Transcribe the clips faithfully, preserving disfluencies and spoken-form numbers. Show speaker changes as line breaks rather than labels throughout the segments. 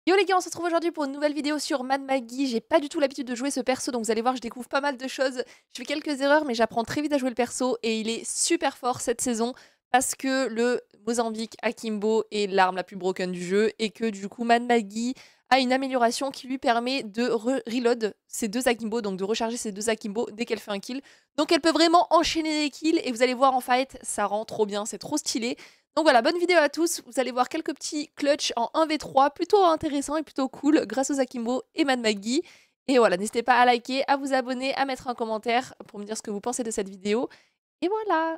Yo les gars, on se retrouve aujourd'hui pour une nouvelle vidéo sur Mad Maggie. J'ai pas du tout l'habitude de jouer ce perso, donc vous allez voir, je découvre pas mal de choses. Je fais quelques erreurs, mais j'apprends très vite à jouer le perso et il est super fort cette saison parce que le Mozambique Akimbo est l'arme la plus broken du jeu et que du coup Mad Maggie a une amélioration qui lui permet de re reload ses deux Akimbo, donc de recharger ses deux Akimbo dès qu'elle fait un kill. Donc elle peut vraiment enchaîner les kills et vous allez voir en fight, ça rend trop bien, c'est trop stylé. Donc voilà, bonne vidéo à tous, vous allez voir quelques petits clutch en un v trois, plutôt intéressants et plutôt cool, grâce aux Akimbo et Mad Maggie. Et voilà, n'hésitez pas à liker, à vous abonner, à mettre un commentaire pour me dire ce que vous pensez de cette vidéo. Et voilà.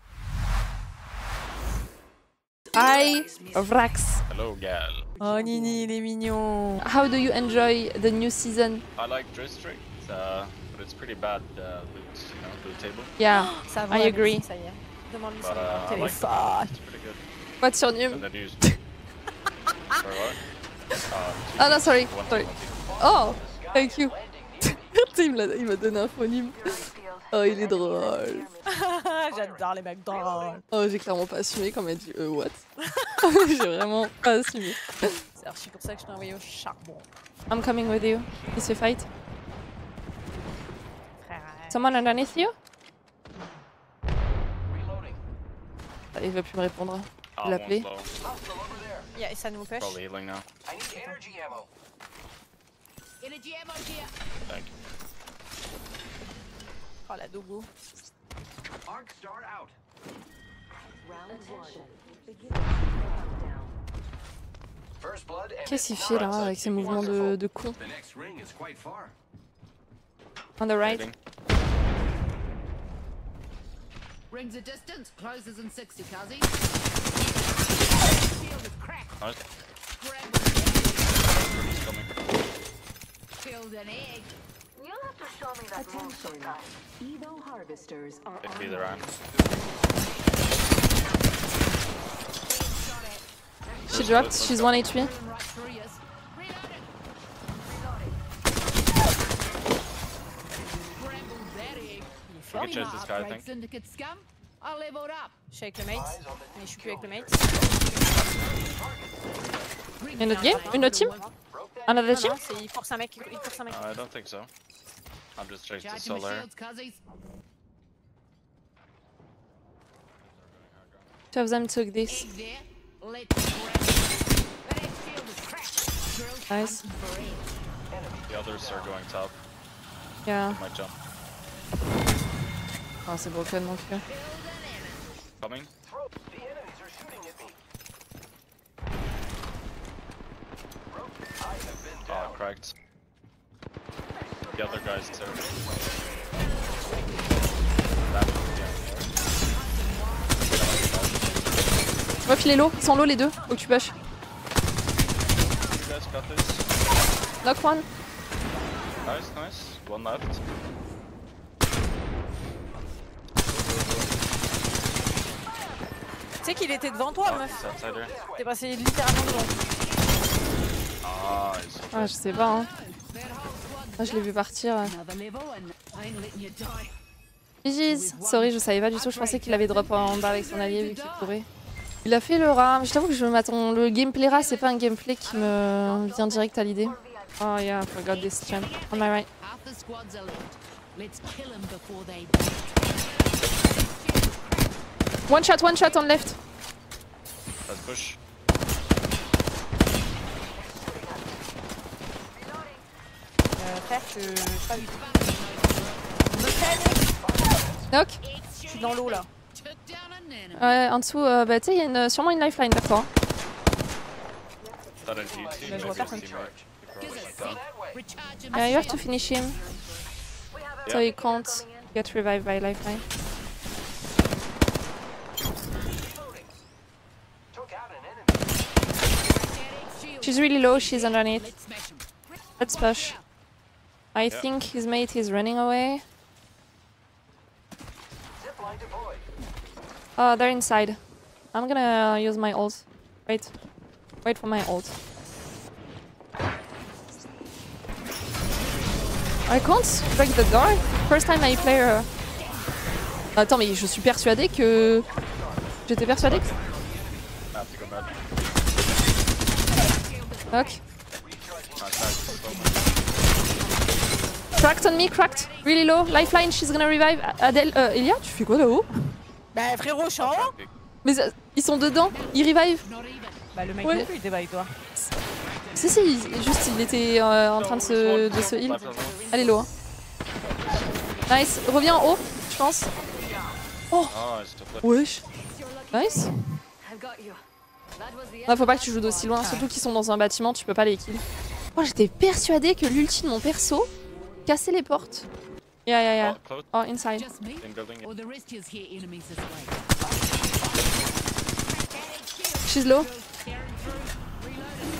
Hi, Vrax.
Hello, gal.
Oh Nini, il est mignon. How do you enjoy the new season?
I like Dristry, uh, but it's pretty bad uh, loot, you know, loot table.
Yeah,
Ça va,
I agree.
Ça y est. Demande-lui
But
son
uh, I like
téléphone.
it. It's pretty good.
What's your name?
And then use. Sorry, what? Uh,
Oh no, sorry,
one
sorry.
twenty.
Oh, thank you. il m'a il m'a donné un phonème. Oh, il est drôle.
J'adore les mecs drôles.
Oh, j'ai clairement pas assumé quand elle m'a dit euh, what? J'ai vraiment pas assumé.
C'est archi pour ça que je t'ai envoyé au charbon.
I'm coming with you. It's a fight.
Frère.
Someone underneath you? Ah, il va plus me répondre. Je
Ah,
vais l'appeler.
one's low.
Yeah, et ça nous push.
Probably healing now. Thank you.
Oh la dogo.
Qu'est-ce qu'il fait là avec ses mouvements de, de con? On the right.
Healing.
Rings a distance, closes in sixty, Kazi. Field is cracked.
Nice.
Scrambled
Coming.
Field an egg.
You'll have to show me that moon sometime. Evo harvesters are
Could be the ram.
She dropped. She's one H P.
Right through you. Reloading. Scrambled that egg.
We can chase this guy, I
Upgrade
think.
Syndicate scum. I leveled up.
Je suis avec le mate. Mais je suis plus avec le mate.
Une autre game? Une autre team? Another
Non,
team?
non, c'est- il force un mec, il force un mec.
Uh, I don't think so. I'm just straight to
Charging my
solar.
shields, Kazies.
Two of them took this.
Egg there. Let's grab it. That egg field is cracked. Drill
Nice.
hunting for egg.
The others are going top.
Yeah.
Might jump.
Oh, c'est broken mon cul.
Coming. Oh, cracked. The other guys too. That one's down
On va filer l'eau. Ils sont low les deux. Faut que tu push.
there. You guys got this.
Knock one.
Nice, nice. One left.
Tu sais qu'il était devant toi, meuf.
He's outside here.
T'es passé littéralement devant.
Nice.
Ah, je sais pas hein. Ah, je l'ai vu partir.
Another level and I ain't letting you die.
G G's. Sorry, je savais pas du tout. Je pensais qu'il avait drop en bas avec son allié vu qu'il courait. Il a fait le rat. Je t'avoue que je m'attends. Le gameplay rat, c'est pas un gameplay qui me vient direct à l'idée. Oh yeah, I forgot this champ. On my right.
Half the squads are left. Let's kill them before they
One shot, one shot on left.
Let's push.
Euh, frère, je je sais pas du tout.
Knock.
Je suis dans l'eau là.
took down an enemy.
Ouais, en dessous, euh, bah tu sais, il y a une, sûrement une lifeline vers toi.
Thought I'd use
Bah, je vois personne.
Recharging
Uh, you have to
shield.
finish him. So
Yeah.
you can't get revived by lifeline. She's really low, she's underneath.
Let's smash 'em.
Let's push. I
Yeah.
think his mate is running away. Oh, they're inside. I'm gonna use my ult. Wait. Wait for my ult. I can't break the door. First time I play her. Attends, mais je suis persuadée que... J'étais persuadée que...
I have to go back.
Knock. Cracked on me, cracked. Really low. Lifeline, she's gonna revive. Adèle, euh, Elia, tu fais quoi là-haut?
Bah frérot, je suis en haut.
Mais euh, ils sont dedans, ils revive.
Not even.
Bah le mec
Ouais.
non plus, il était pas avec toi.
Si, si, il- juste il était euh, en train de se, de se heal. Elle est low. Hein. Nice, reviens en haut, je pense.
Oh, it's the flip.
Wesh. Nice.
I've got you. That was the
Ah, faut pas que tu joues d'aussi loin, surtout qu'ils sont dans un bâtiment, tu peux pas les kill. Oh, j'étais persuadée que l'ulti de mon perso cassait les portes. Yeah, yeah, yeah.
Oh, close.
Oh, inside.
Just me?
In building.
Or the rest is here enemies this way.
She's low.
Tearing through. Reloading.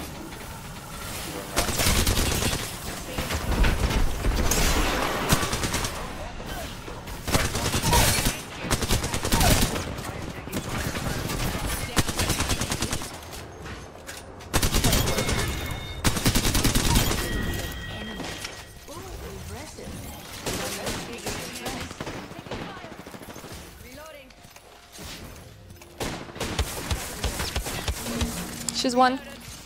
She's one.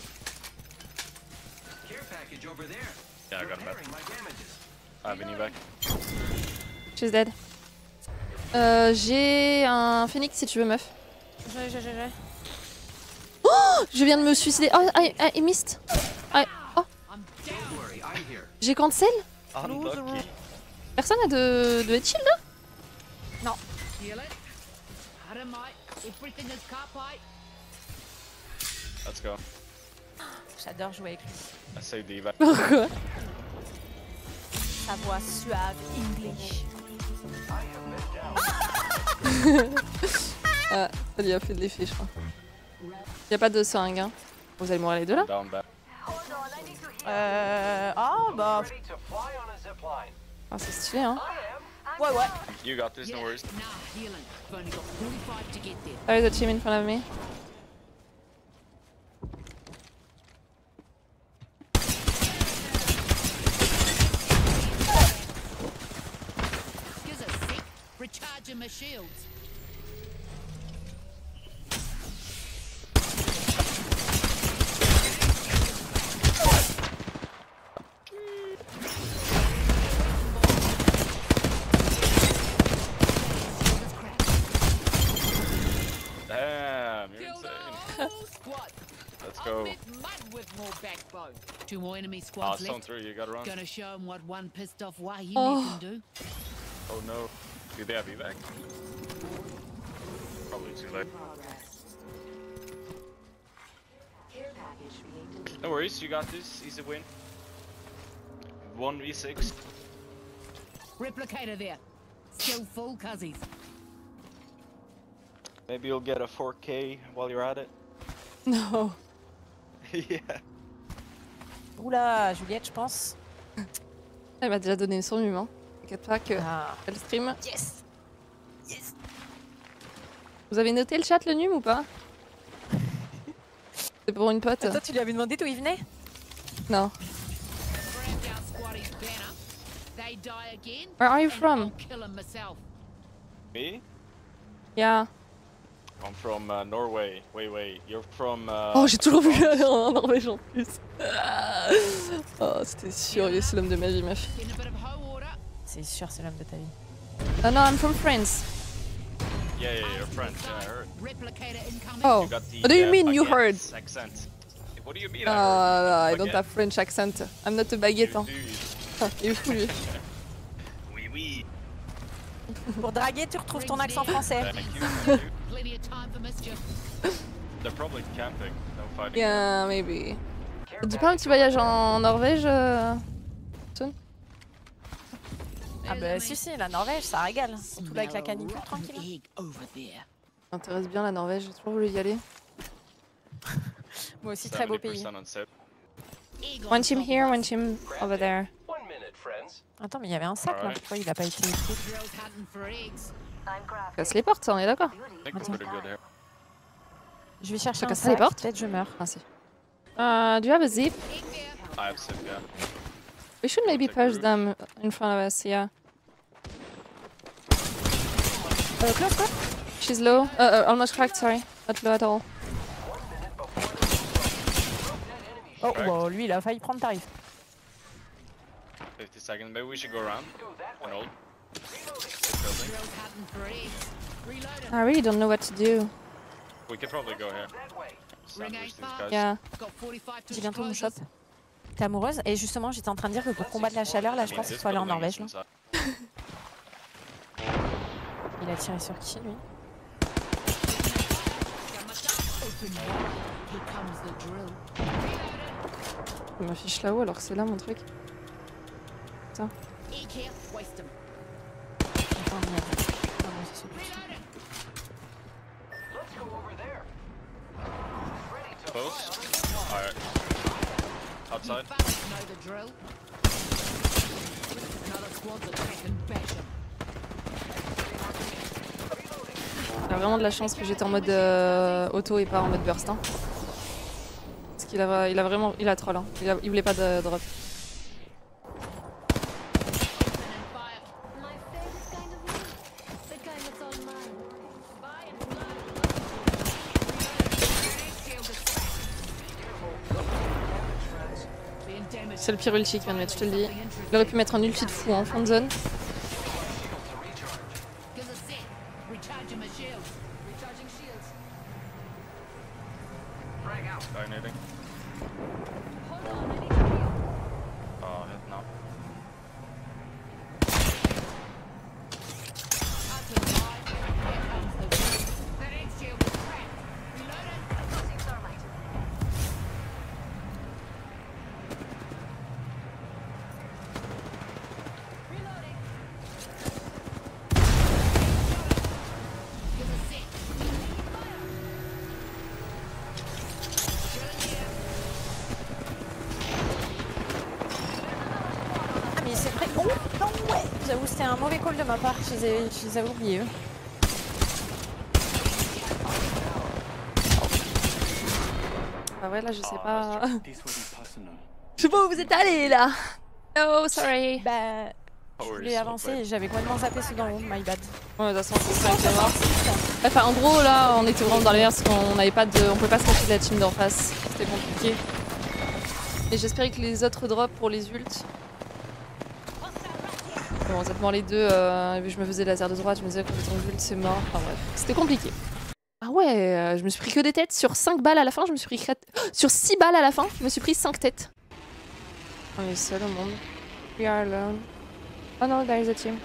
Yeah, I got him back. I have an evac.
She's dead. Euh, j'ai un phoenix si tu veux, meuf.
J'ai, j'ai, j'ai, j'ai.
Oh, je viens de me suicider. Oh, I, I missed. I, oh,
I'm down.
j'ai cancel.
Unlucky.
Personne a de, de head shield là?
Heal it. Dynamite. Everything is carbide.
Let's go.
J'adore jouer avec lui.
I saved the evac.
Pourquoi?
Sa voix suave, English.
Ah, ça lui a fait de l'effet, je crois. Y'a pas de seringue, hein. Vous allez mourir les deux là?
Down back.
Euh... Ah bah...
Ah, c'est stylé, hein.
Ouais, ouais.
You got this, no worries.
Nah, healing. I've only got forty-five to get there.
There is a team in front of me.
Gives a sec. Recharging my shields.
Damn, you're
Killed
insane.
a whole squad.
Let's
I've
go.
met mud with more backbone. Two more enemy
Ah,
squads
stone
left.
through, you gotta run.
Gonna show 'em what one pissed off Wahine
Oh.
can do.
Oh no. Do they have evac? Probably too late.
care package being delivered.
No worries, you got this. Easy win. one v six.
Replicator there. Still full cuzzies.
Maybe you'll get a four K while you're at it.
Non.
Yeah.
Oula, Juliette, je pense.
Elle m'a déjà donné son humain. T'inquiète pas que
Ah.
elle stream.
Yes. Yes.
Vous avez noté le chat, le num ou pas? C'est pour une pote.
Toi, tu lui avais demandé d'où il venait?
Non.
Grabbed our squattie's banner. They die again.
Where are you
and
from?
I'll kill 'em myself.
Me?
Yeah.
I'm from uh, Norway. Wait, wait. You're from. Uh,
Oh, j'ai toujours voulu
France?
aller en Norvège en plus. Oh, c'était sûr, c'est l'homme de ma vie, meuf.
In a bit of hoe order.
C'est sûr, c'est l'homme de ta vie.
Oh non, I'm from France.
Yeah, yeah, you're French. Yeah, I heard.
Replicator incoming.
Oh.
You got the,
What do you
uh,
mean you
baguette
heard?
Accent. What do you mean?
Uh,
I heard?
I don't
Baguette.
have French accent. I'm not a baguette.
You
Hein.
do, you
Ah, il est fou lui.
do. Oui, oui.
Pour draguer, tu retrouves ton accent français.
Thank you. Thank you.
Plenty of time for mischief.
They're probably camping. No fighting.
Yeah, maybe. Tu pas un petit voyage en Norvège euh...
Ah bah si, si, la Norvège, ça régale. Surtout là avec la canicule, tranquille.
Egg over there.
M'intéresse bien la Norvège, j'ai toujours voulu y aller.
Moi aussi, très beau pays.
seventy percent on set.
Egg on
One team
top.
here, one team over there.
Attends, mais il y avait un sac là.
Alright.
Pourquoi il a pas été pris?
Drills hunting for eggs.
I'm crafting.
Casse les portes, ça, on est d'accord?
I think we're pretty good here.
Je vais chercher
Ça
un
casse les
sac,
portes
peut-être je meurs.
Ah si. Uh, do you have a zip?
Egg there.
I have some, yeah.
We should maybe
Take
push
roof.
them in front of us, yeah.
Euh, close quoi?
She's low. Uh, uh, almost cracked, sorry. Not low at all.
Oh, bah, lui il a failli prendre tarif.
fifty seconds. Maybe we should go around and hold.
Drills hunting for eggs. Reloading.
I really don't know what to do.
We could probably go here. Sandwich these guys.
Yeah.
Got forty-five to
J'ai bientôt mon
closes.
shop. T'es amoureuse? Et justement, j'étais en train de dire que pour combattre la chaleur, là, je pense qu'il faut aller en Norvège. Là. Il a tiré sur qui, lui?
Open wide. Here comes the drill.
Je m'affiche là-haut alors que c'est là mon truc.
Egg here. Waste 'em.
Attends, merde. Non, non, c'est celui-ci.
Reloading.
Close. Alright. Outside.
Fellas know the drill. Another squad's attacking. Bash 'em.
Il a vraiment de la chance que j'étais en mode euh, auto et pas en mode burst. Hein. Parce qu'il a, il a vraiment. Il a troll. Hein. Il, a, il voulait pas de drop.
My favorite kind of weed. The kind that's all mine. Buy and blood.
Being damaged.
C'est le pire ulti qu'il vient de mettre, je te le dis. Il aurait pu mettre un ulti de fou en fond de zone.
Give us a sec. Recharging my shields. Recharging shields.
Guy nading.
Hold on, I need to heal.
Oh, hit now.
Up and wide. Here comes the drill. That egg shield is cracked. Reloading.
Tossing thermite. Reloading.
Give us a sec.
Ah, mais c'est vrai. Oh, non, ouais! J'avoue, c'était un mauvais call de ma part. Je les, ai, je les avais oubliés, eux.
Ah ouais, là, je sais pas.
This wasn't personal.
Je sais pas où vous êtes allés là. Oh, sorry.
Bah,
Oh,
je
we're
voulais
so
avancer
bad.
et j'avais complètement zappé ceux d'en haut. My bad.
Ouais, de toute façon, c'est ça qui est mort. Enfin, en gros, là, on était vraiment dans les parce qu'on n'avait pas de. On pouvait pas se cacher de la team d'en face. C'était compliqué. Et j'espérais que les autres drops pour les ults. Bon, honnêtement, les deux, euh, vu que je me faisais laser de droite, je me disais que ton ult c'est mort. Enfin bref, c'était compliqué. Ah ouais, euh, je me suis pris que des têtes. Sur cinq balles à la fin, je me suis pris. quatre- Sur six balles à la fin, je me suis pris cinq têtes. On est seul au monde. We are alone. Oh no, there is a team.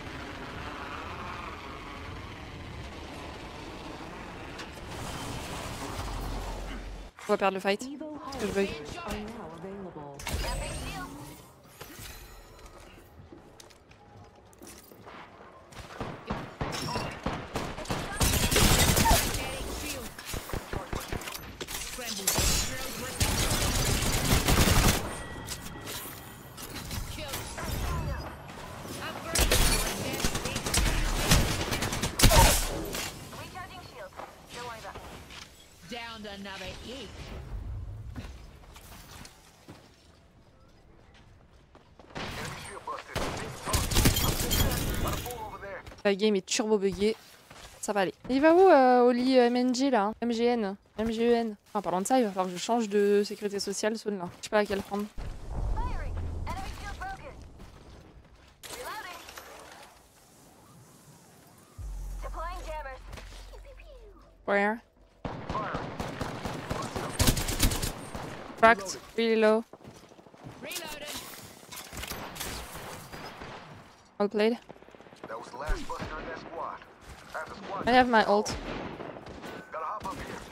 On va perdre le fight.
Evo
Parce que je bug.
harvesters are now available.
Downed another egg.
La game est turbo buggée. Ça va aller. Il va où euh, Oli euh, M N G là hein M G N M G E N. En parlant de ça, il va falloir que je change de sécurité sociale, zone là. Je sais pas laquelle prendre.
Firing. Enemy shield broken. Reloading. Deploying jammers. Pew, pew, pew.
Where? Cracked. Really low.
Reloading.
Well played.
That was the last buster in that squad. Half the squad.
I have my ult.
Gotta hop up here.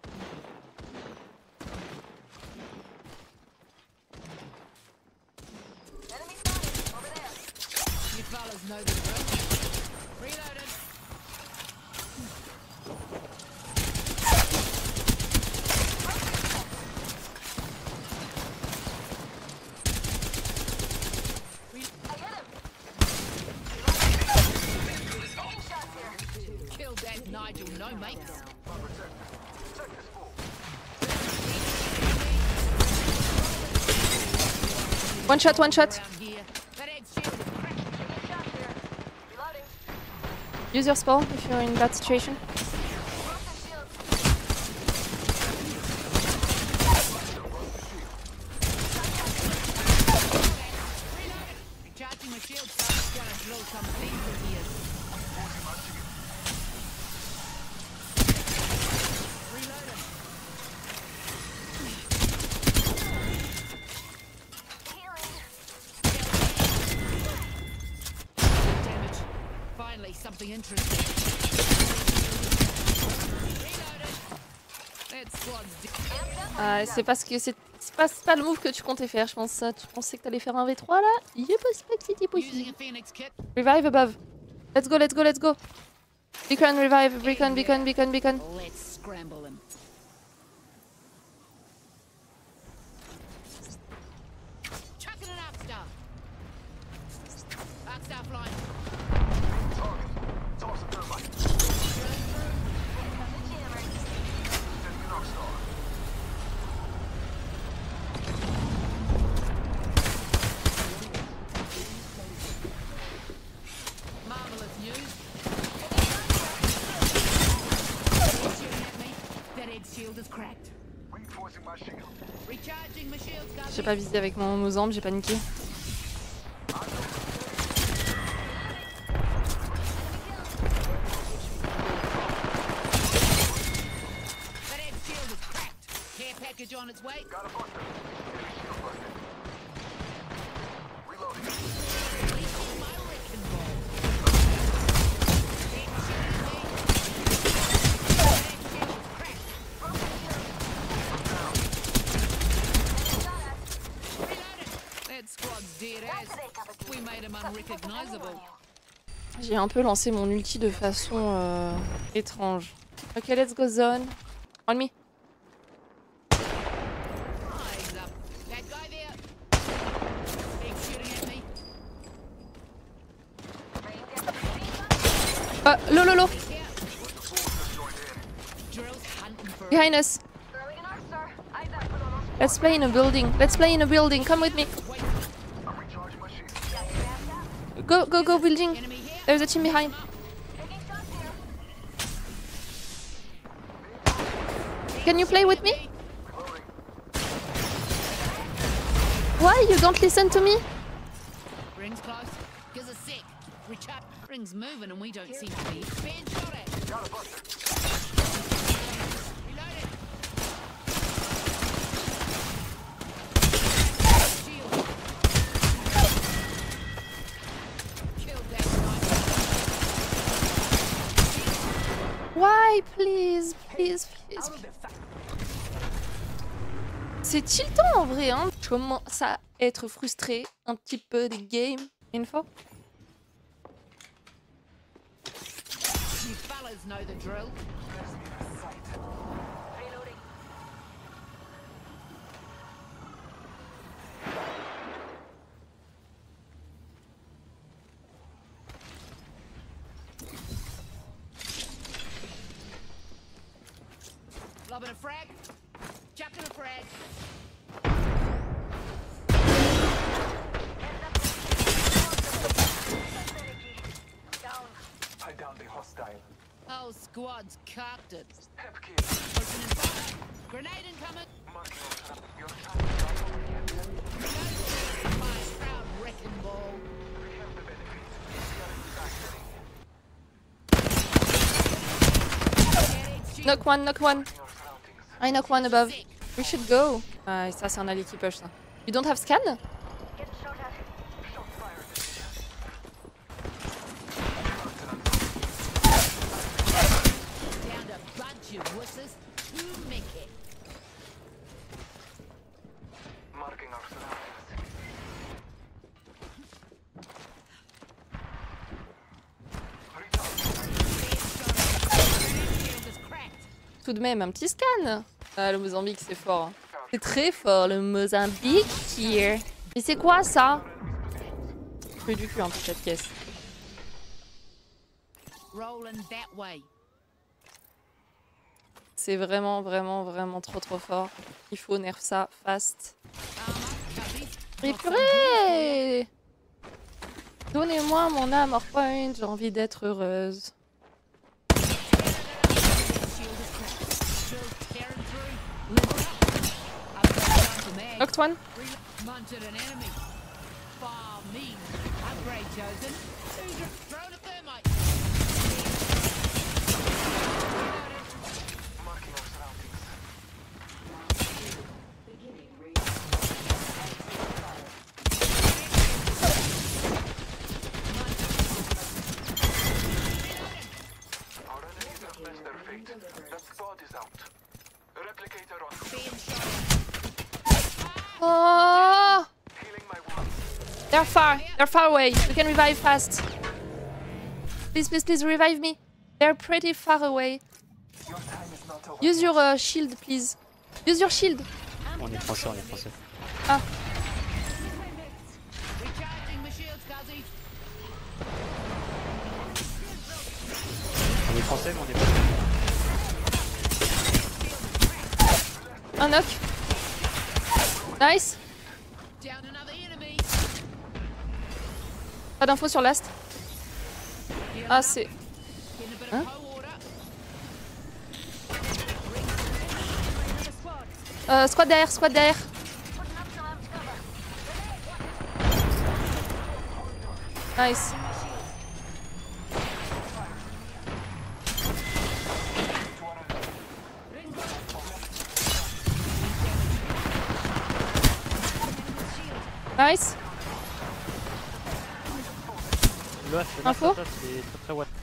Enemy spotted. Over there.
You fellas know the drill. Reloading.
I hit him.
Killed that Nigel, no mates.
One shot, one shot.
Around here. That egg shield is cracked.
Shot here. Reloading.
Use your spell if you're in that situation.
Broken shields.
blow some things here. Reloaded. Damage. Finally, something interesting. Reloaded. That squad's dead.
Ah, c'est parce que c'est c'est pas, c'est pas le move que tu comptais faire, je pense. Ça. Tu pensais que t'allais faire un V trois là? Je pense pas que c'était
Using
possible.
a Phoenix kit.
Revive above. Let's go, let's go, let's go. Beacon, revive, beacon, beacon, beacon, beacon.
Let's scramble them. Chucking an arc star. Arc star flying.
Target. Toss a thermite. Sending an arc star.
Marvelous news. Shooting at me. That head shield is cracked.
Reinforcing my shield.
Recharging my shields,
J'ai
Garvey.
pas visé avec mon Mozambe, j'ai paniqué.
That head shield is cracked. Care package on its way.
Got a buster. Enemy shield busted. Reloading.
Releasing my wrecking ball. Head shooting at me. That head shield is cracked. Reloaded. That squad's dead as. We made him unrecognizable.
J'ai un peu lancé mon ulti de façon euh, étrange. Ok, let's go zone. On me.
Eyes up. That guy there. He's shooting at me.
Uh, low, low, low.
Here. Drill's hunting for
Behind us. Let's play in a building. Let's play in a building. Come with me.
I'm recharging my shield.
Go, go, go, building.
enemy here.
There's a team behind. Can you play with me?
Reloading.
Why you don't listen to me?
Rings close. Gives a sec. Recharge. Rings moving and we don't seem to be. Being shot at.
Got a buster.
Reloaded. Shield. Killed that sniper.
Why, please, please, please. C'est tiltant en vrai, hein. Je commence à être frustrée un petit peu des games. Une fois.
You fellas know the drill. Lobbing a frag. Chucking a frag.
I downed the hostile.
Whole squad's cocked it.
Hep kid.
Opening fire. Grenade incoming.
Marking your trap. Your trap is right over here.
My proud wrecking ball.
We have the benefits. We are in
Knock one, knock one.
your surroundings.
I knock one above. We should go. Ah, ça c'est un ally qui push ça. You don't have scan?
Shot fired.
Down to bunch of wusses. Who make it?
Marking our surroundings.
Shield is cracked.
Tout de même, un petit scan. Ah, le Mozambique, c'est fort. hein. C'est très fort, le Mozambique here. Et c'est quoi ça? Je fais du cul un peu cette caisse.
Rolling that way.
C'est vraiment, vraiment, vraiment trop, trop fort. Il faut nerf ça fast.
Armor, cubbies.
Et
got some
purée! Donnez-moi mon armor point, j'ai envie d'être heureuse.
Shield is cracked. Drill tearing through. Level up. I've got time for mag.
Knocked one.
Reload. Munted an enemy. far mean. Upgrade chosen. Who's thrown a thermite?
Marking our surroundings. Our enemies have met their fate. That squad is out. Replicator on
Being shot
Oh,
healing my wounds.
they're far. They're far away. We can revive fast. Please, please, please revive me. They're pretty far away.
Your time is not over.
Use your uh, shield, please. Use your shield.
On est français, on est français.
Ah,
recharging my shields, Guzzy.
On est français, mais on est pas.
un knock. Nice.
Down another enemy.
Pas d'infos sur last. Ah, c'est.
In a bit
Hein?
of cold water.
Euh, squad derrière, squad derrière. Nice. Nice.
Là, c'est
Info?
c'est très très what.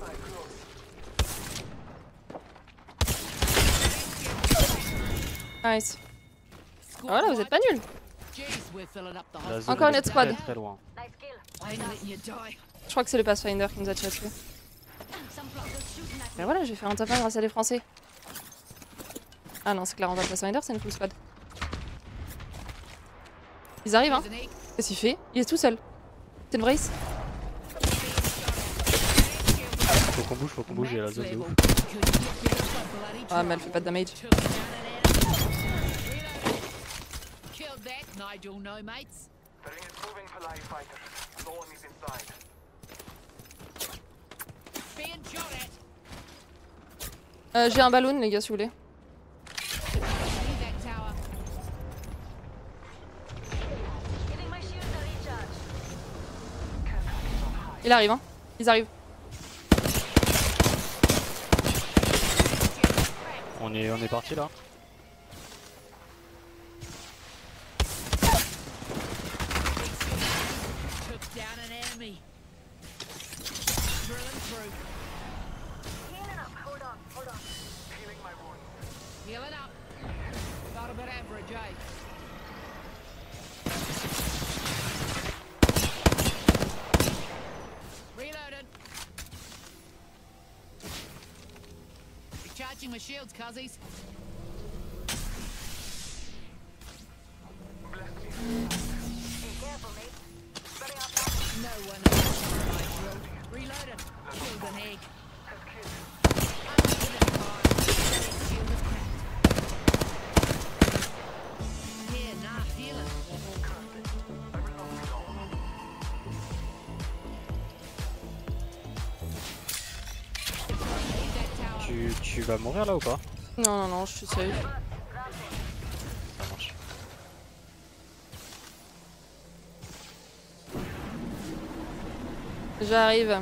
Nice. Voilà, vous êtes pas nuls.
Jeez, we're filling up the
La
hospital.
zone,
Encore
elle est
notre squad.
Très, très loin.
Nice kill.
I ain't letting you die.
Je crois que c'est le Pathfinder qui nous a tiré dessus.
Some blockers shooting at
Mais voilà, j'ai fait un top un grâce à des Français. Ah non, c'est clairement pas le Pathfinder, c'est une full squad. Ils arrivent, hein.
Isn't he?
Qu'est-ce qu'il fait? Il est tout seul. C'est une brace.
Faut qu'on bouge, faut qu'on bouge, il y a la zone de ouf.
Ah, mais elle fait pas de damage.
Killed that, Nigel, no mates.
The ring is moving for live fighter. No one is inside.
Being shot at.
Euh, j'ai un ballon, les gars, si vous voulez.
Leave that tower.
giving my shields a recharge.
Il arrive, hein. Ils arrivent.
On est, on est parti là.
Took down an enemy. Drilling through.
Healing up. Hold on. Hold on.
Healing my wounds.
Healing up. Got a bit average, eh? Reloaded. Recharging my shields, cuzzies.
Be careful, mate. Spreading out fast.
No one else on my drill. Reloaded. Killed an egg. Unlimited fire. Shield is cracked. Here, nah, healing. Leave that tower.
Tu, tu vas mourir là ou pas?
Non, non, non, je suis safe.
Ça marche.
J'arrive.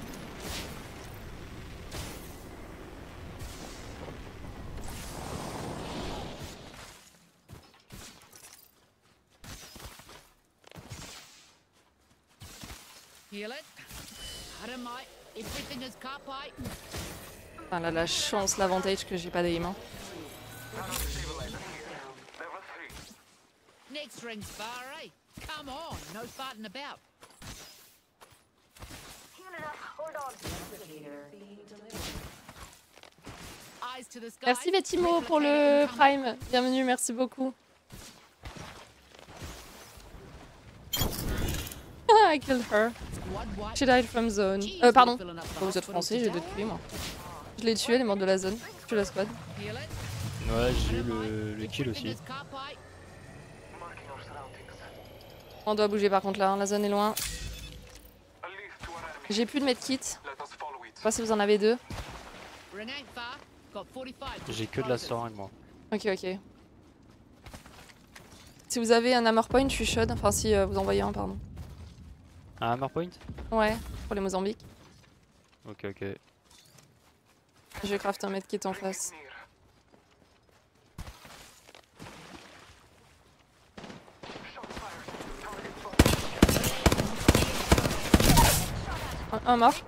Heal it. I don't mind. Everything is copy.
Ah là, la chance, l'avantage que j'ai pas d'aim. Hein.
Level three.
Next ring's far, eh? Come on, no farting about.
Healing up. Hold on.
Eyes to the sky.
Merci Vétimo pour le Prime. Bienvenue, merci beaucoup. I killed her. She died from zone. Euh, pardon. Oh, vous êtes français, j'ai deux tués moi. Je l'ai tué, elle est morte de la zone. Je tue la squad.
Ouais, j'ai eu le, le kill aussi.
Marking our surroundings.
On doit bouger par contre là, hein, la zone est loin.
A leaf to our enemy.
J'ai plus de medkit.
Let us follow it.
Je sais pas si vous en avez deux.
Ring ain't far. Got forty-five.
J'ai que de la seringue moi.
Ok, ok. Si vous avez un Hammer Point, je suis chaude. Enfin, si euh, vous envoyez un, pardon.
Un Hammer Point?
Ouais, pour les Mozambiques.
Ok, ok.
Je vais craft un mec qui est en face. Un, un mort.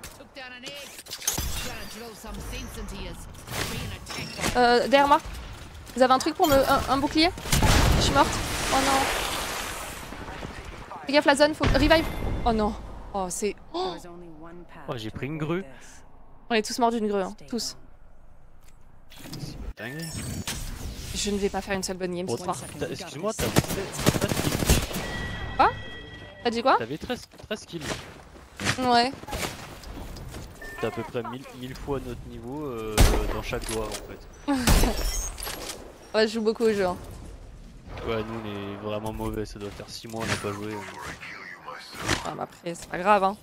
Euh, derrière moi. Vous avez un truc pour me... Un, un bouclier? Je suis morte. Oh non. Fais gaffe la zone, faut... Revive. Oh non. Oh c'est... Oh,
Oh, j'ai pris une grue.
on est tous morts d'une grue, hein. Tous.
Dingue.
Je ne vais pas faire une seule bonne game ce soir.
Excuse-moi, t'avais treize kills.
Quoi? T'as dit quoi?
T'avais treize kills.
Ouais.
T'as à peu près mille fois notre niveau euh, dans chaque doigt en fait.
Ouais, je joue beaucoup au jeu. Hein.
Ouais, nous on est vraiment mauvais, ça doit faire six mois on n'a pas joué.
Ah, bah après, c'est pas grave, hein.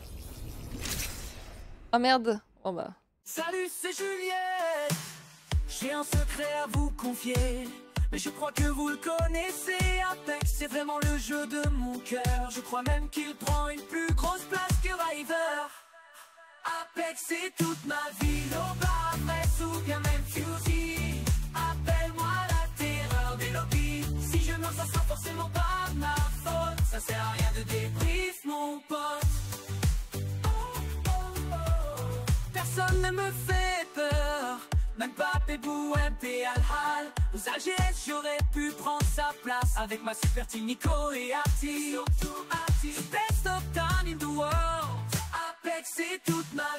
Oh merde. Oh bah.
Salut, c'est Juliette. J'ai un secret à vous confier. Mais je crois que vous le connaissez. Apex, c'est vraiment le jeu de mon cœur. Je crois même qu'il prend une plus grosse place que River. Apex, c'est toute ma vie. Au bar, Metz ou bien même Fusey. Appelle-moi la terreur des lobbies. Si je meurs, ça sera forcément pas ma faute. Ça sert à rien de débrief, mon pote. Personne ne me fait peur, même pas Pébou, M P, Al-Hal. Aux Algés, j'aurais pu prendre sa place avec ma super team Nico et Ati. Surtout Ati, best of time in the world. Apex, c'est toute ma